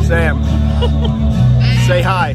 Sam, say hi.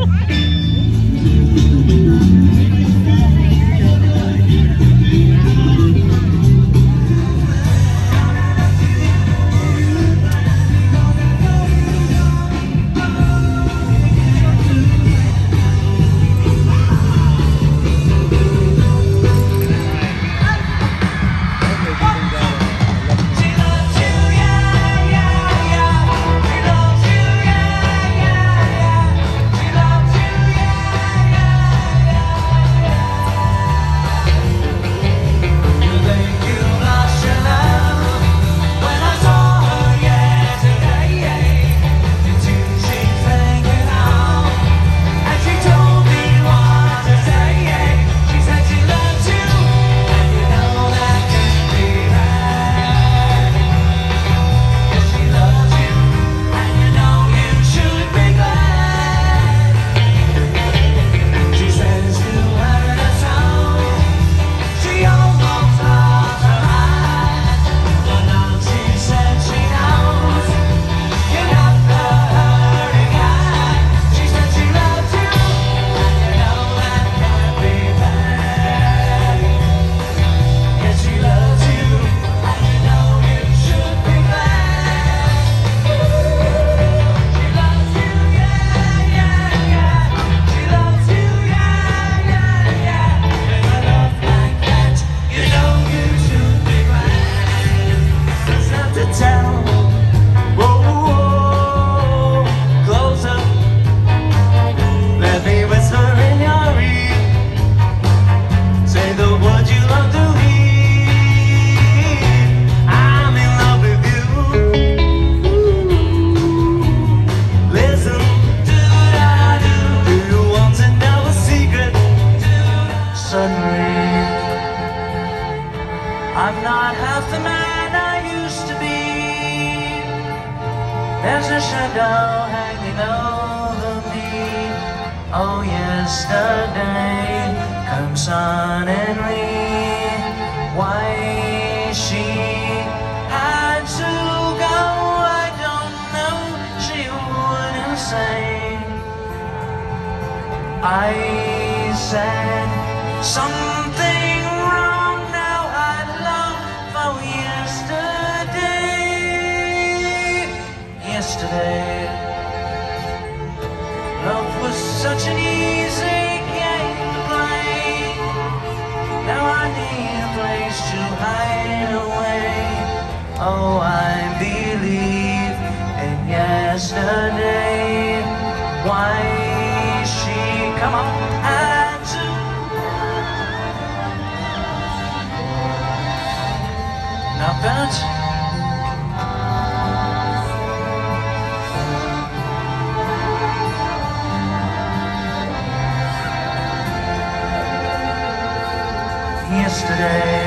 I'm not half the man I used to be. There's a shadow hanging over me. Oh, yesterday comes suddenly. Why she had to go, I don't know. She wouldn't say. I said something wrong. Now I long for yesterday. Yesterday, love was such an easy game to play. Now I need a place to hide away. Oh, I believe in yesterday. Why she, come on, had to. Now, Bennett. Yesterday,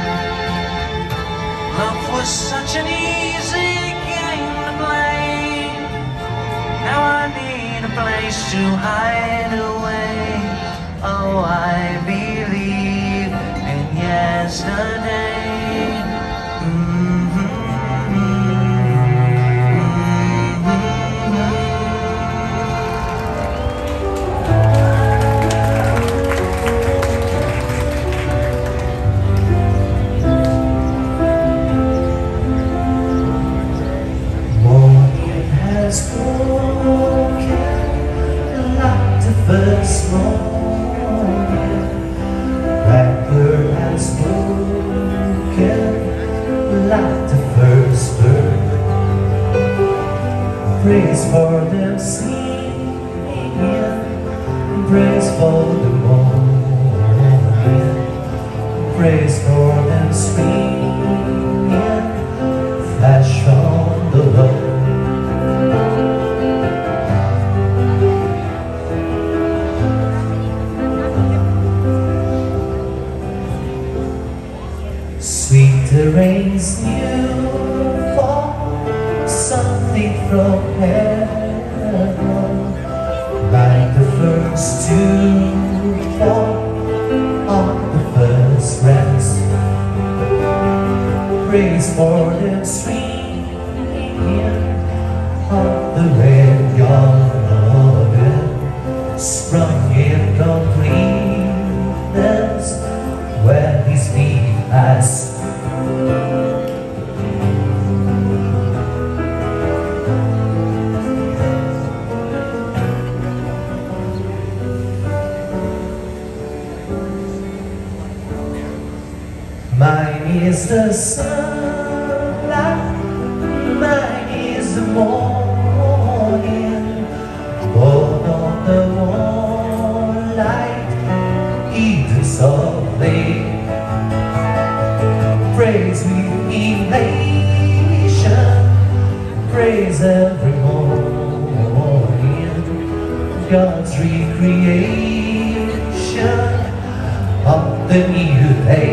love was such an easy game to play. Now I need a place to hide away. Oh, I believe in yesterday. First morning, blackbird has spoken like the first bird. Praise for them singing, praise for the morning, praise for them swinging, flash from the Lord. Sweet the rain's new fall, something from heaven, like the first to fall on the first rest. Praise for them swinging on the rain. sprung in completeness when his feet has mine is the sunlight, mine is the morning, born of the moonlight, eaten softly, praise with elation, praise every morning, God's recreation of the new day.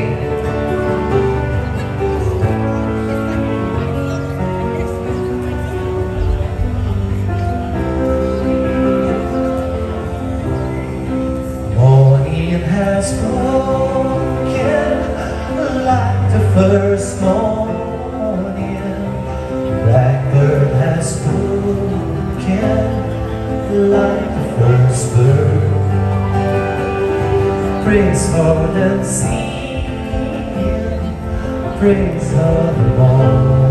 Has spoken like the first morning. Blackbird has spoken like the first bird. Praise for the sea, praise for the morning.